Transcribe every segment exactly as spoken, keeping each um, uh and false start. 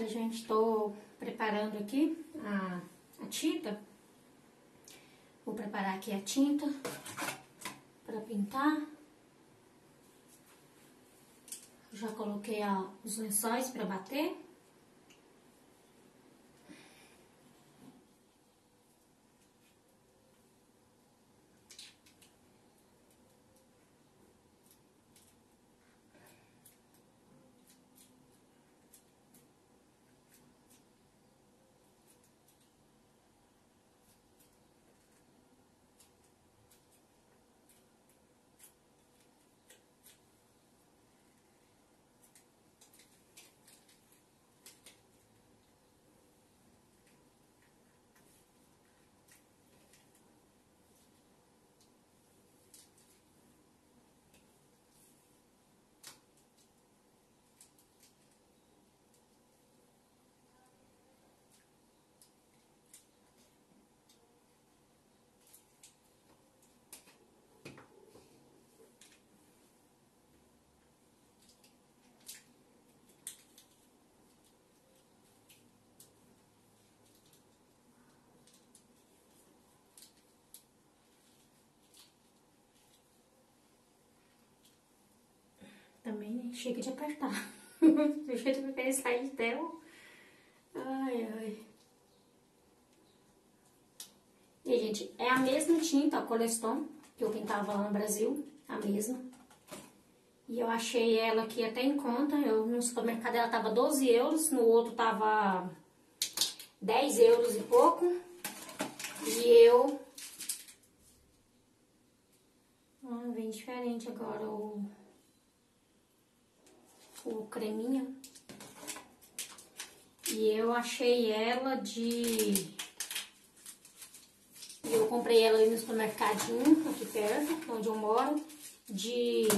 Olha, gente, tô preparando aqui a, a tinta. Vou preparar aqui a tinta para pintar. Já coloquei ó, os lençóis para bater. Também, né? Chega de apertar. Do jeito que eu quero sair de tela. Ai, ai. E, gente, é a mesma tinta, a Coleston, que eu pintava lá no Brasil. A mesma. E eu achei ela aqui até em conta. Eu, no supermercado ela tava doze euros, no outro tava dez euros e pouco. E eu... Ah, bem diferente agora o... o creminho. E eu achei ela de... Eu comprei ela aí no supermercadinho, aqui perto, onde eu moro, de...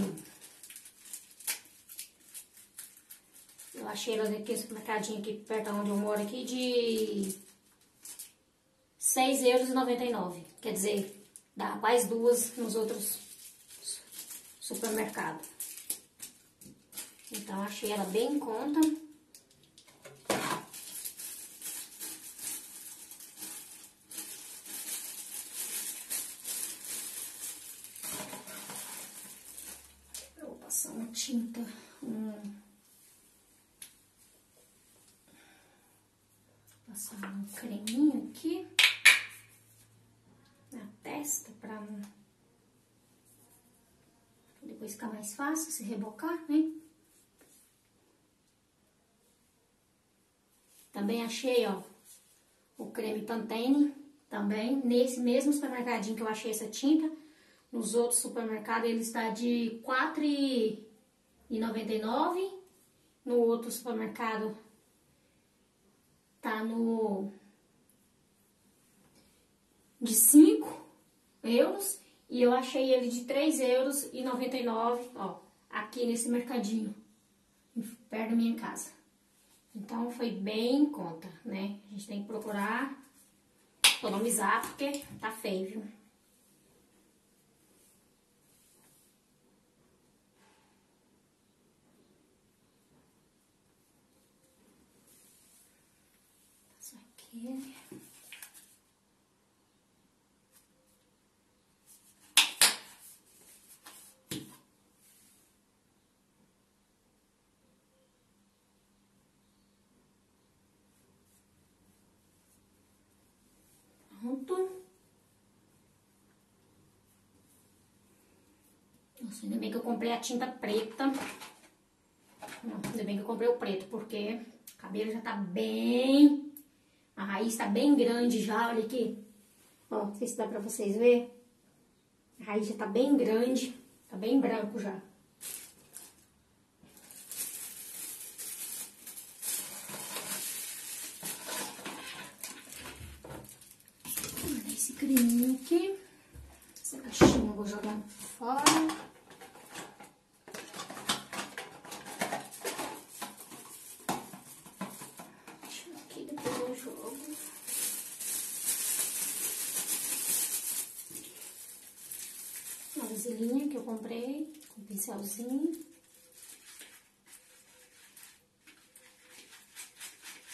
Eu achei ela aqui no supermercadinho aqui perto onde eu moro aqui de seis euros e noventa e nove. Quer dizer, dá mais duas nos outros supermercados. Então, achei ela bem em conta. Eu vou passar uma tinta, um... passar um creminho aqui na testa pra depois ficar mais fácil se rebocar, né? Também achei, ó, o creme Pantene, também, nesse mesmo supermercadinho que eu achei essa tinta. Nos outros supermercados ele está de quatro reais e noventa e nove centavos. No outro supermercado tá no de cinco euros. E eu achei ele de três euros e noventa e nove centavos, ó, aqui nesse mercadinho, perto da minha casa. Então, foi bem em conta, né? A gente tem que procurar economizar, porque tá feio, viu? Isso aqui... Pronto. Nossa, ainda bem que eu comprei a tinta preta. Não, ainda bem que eu comprei o preto, porque o cabelo já tá bem... A raiz tá bem grande já, olha aqui. Ó, não sei se dá pra vocês verem. A raiz já tá bem grande, tá bem branco já. Esse creminho aqui. Essa caixinha eu vou jogar fora. Deixa aqui, depois eu jogo. Uma vasilhinha que eu comprei, com um pincelzinho.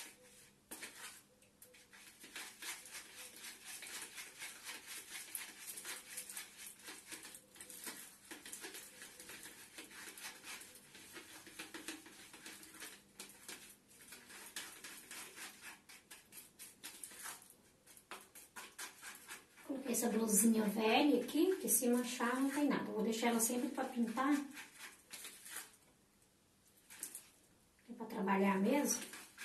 essa blusinha velha aqui, que se manchar não tem nada. Eu vou deixar ela sempre pra pintar. É pra trabalhar mesmo.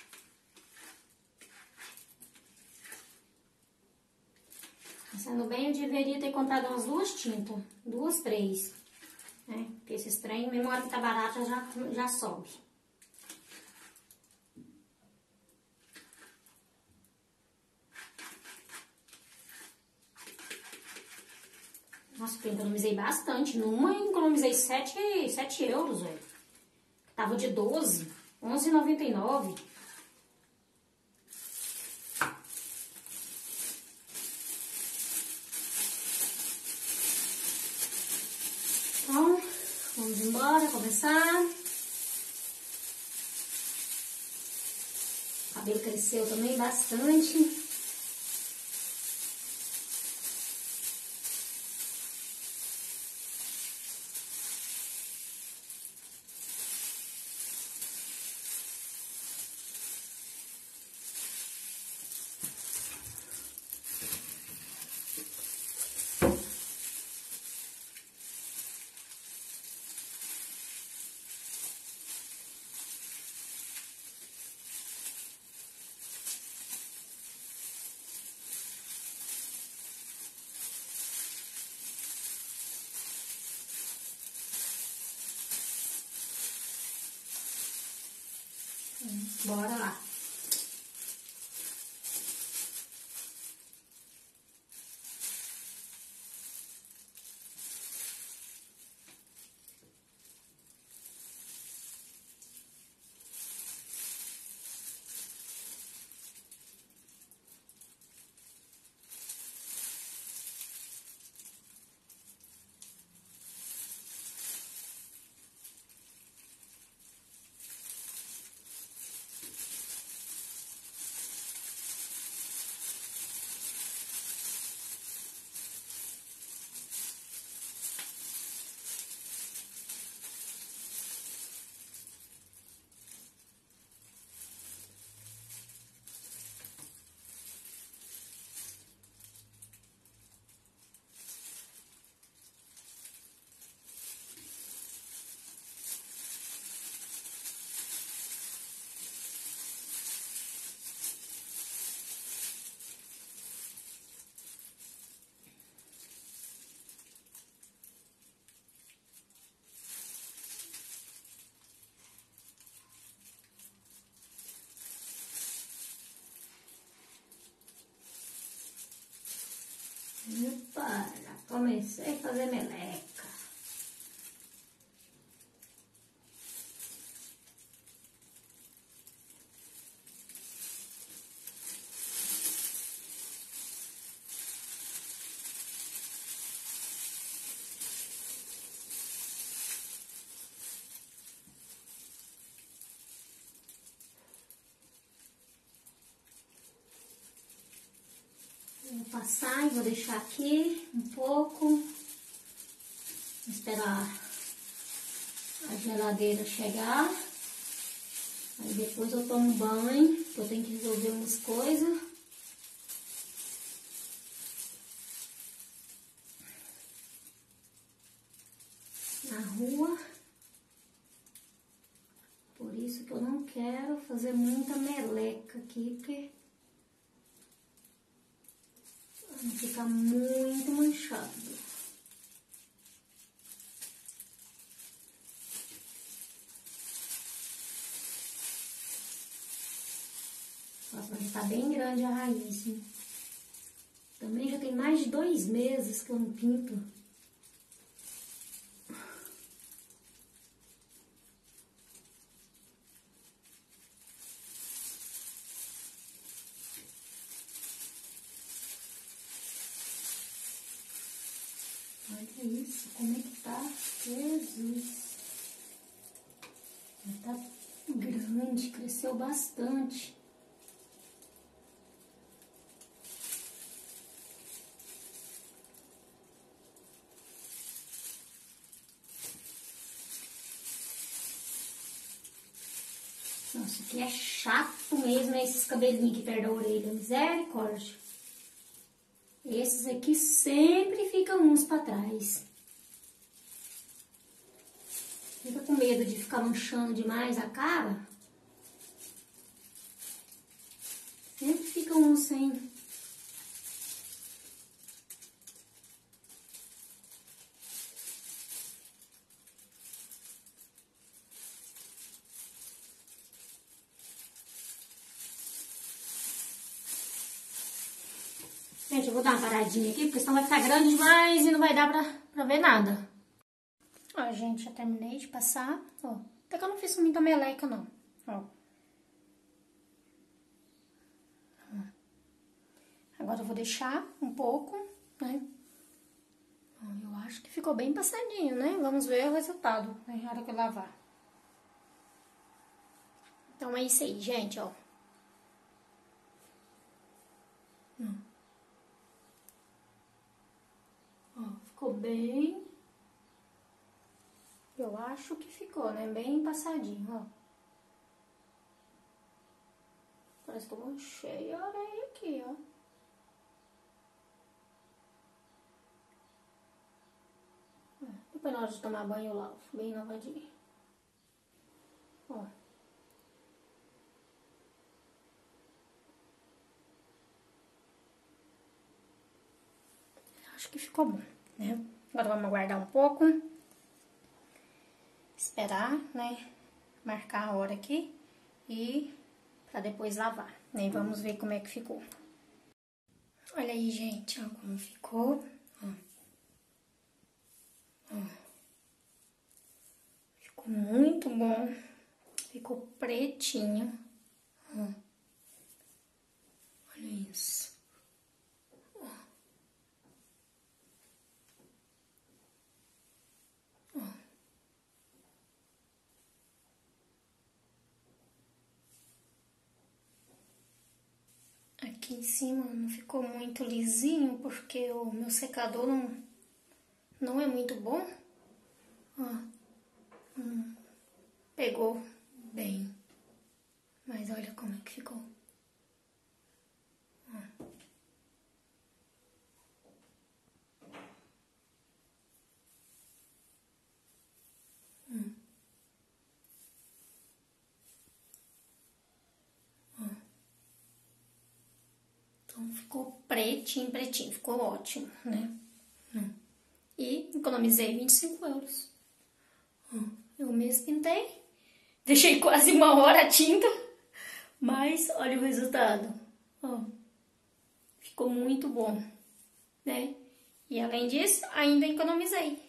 Pensando bem, eu deveria ter comprado umas duas tintas. Duas, três. Né? Porque esses trem, mesmo hora que tá barata, já, já sobe. Nossa, eu economizei bastante. Numa eu economizei sete euros, velho. Tava de doze, onze e noventa e nove. Então, vamos embora, começar. O cabelo cresceu também bastante. Bora lá. Opa, já comecei a fazer meleca. Vou passar e vou deixar aqui um pouco, esperar a geladeira chegar, aí depois eu tomo banho, que eu tenho que resolver umas coisas. Na rua, por isso que eu não quero fazer muita meleca aqui, porque não fica muito manchado. Nossa, mas tá bem grande a raiz, hein? Também já tem mais de dois meses que eu não pinto. Olha isso, como é que tá? Jesus! Já tá grande, cresceu bastante. Nossa, que é chato mesmo, é esses cabelinhos aqui perto da orelha. Misericórdia. Esses aqui sempre ficam uns pra trás. Fica com medo de ficar manchando demais a cara. Sempre fica um sem. Gente, eu vou dar uma paradinha aqui, porque senão vai ficar grande demais e não vai dar pra, pra ver nada. Ó, gente, já terminei de passar, ó. Até que eu não fiz muita meleca, não, ó. Agora eu vou deixar um pouco, né? Eu acho que ficou bem passadinho, né? Vamos ver o resultado, né, na hora que eu lavar. Então é isso aí, gente, ó. Hum. Ó, ficou bem... Eu acho que ficou, né? Bem passadinho, ó. Parece que eu manchei a areia aqui, ó. Depois na hora de tomar banho eu lavo, bem lavadinho. Ó. Acho que ficou bom, né? Agora vamos aguardar um pouco. Esperar, né? Marcar a hora aqui e pra depois lavar, né? E vamos ver como é que ficou. Olha aí, gente, ó, como ficou, ó. Ó. Ficou muito bom. Ficou pretinho. Ó. Olha isso. Ó. Ó. Aqui em cima não ficou muito lisinho, porque o meu secador não, não é muito bom. Ó, hum, pegou bem, mas olha como é que ficou. Ó. Hum. Ó. Então ficou pretinho, pretinho, ficou ótimo, né? Hum. E economizei vinte e cinco euros. Eu mesmo pintei. Deixei quase uma hora a tinta. Mas olha o resultado. Ó, ficou muito bom, né? E além disso, ainda economizei.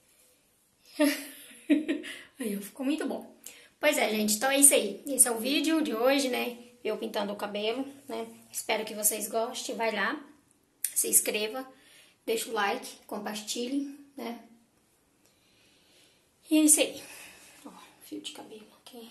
Aí, ficou muito bom. Pois é, gente. Então é isso aí. Esse é o vídeo de hoje, né? Eu pintando o cabelo, né? Espero que vocês gostem. Vai lá, se inscreva. Deixa o like, compartilhe, né? E é isso aí. Ó, fio de cabelo aqui.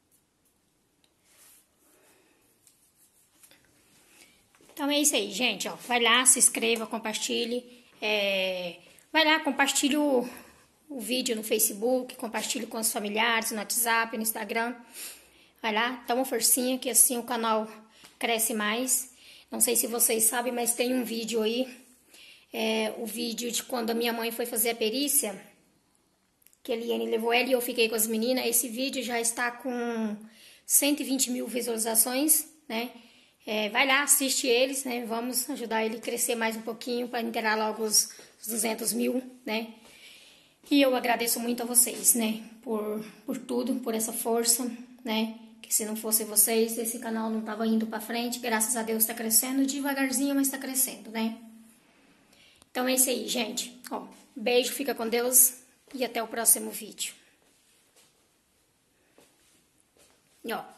Então é isso aí, gente, ó. Vai lá, se inscreva, compartilhe. É... Vai lá, compartilhe o, o vídeo no Facebook, compartilhe com os familiares, no WhatsApp, no Instagram. Vai lá, dá uma forcinha que assim o canal cresce mais. Não sei se vocês sabem, mas tem um vídeo aí. É, o vídeo de quando a minha mãe foi fazer a perícia, que a Eliane levou ela e eu fiquei com as meninas. Esse vídeo já está com cento e vinte mil visualizações, né? É, vai lá, assiste eles, né? Vamos ajudar ele a crescer mais um pouquinho para inteirar logo os, os duzentos mil, né? E eu agradeço muito a vocês, né? Por, por tudo, por essa força, né? Que se não fosse vocês, esse canal não tava indo para frente. Graças a Deus está crescendo, devagarzinho, mas está crescendo, né? Então é isso aí, gente. Ó, beijo, fica com Deus e até o próximo vídeo. E ó.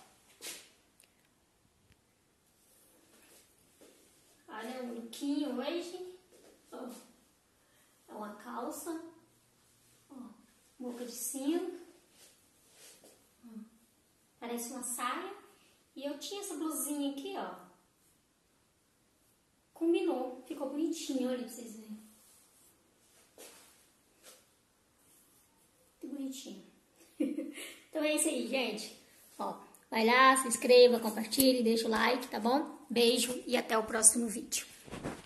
Olha o lookinho hoje. Ó. É uma calça. Ó. Boca de sino. Ó. Parece uma saia. E eu tinha essa blusinha aqui, ó. Combinou, ficou bonitinho, olha pra vocês verem. Muito bonitinho. Então é isso aí, gente. Ó, vai lá, se inscreva, compartilhe, deixa o like, tá bom? Beijo e até o próximo vídeo.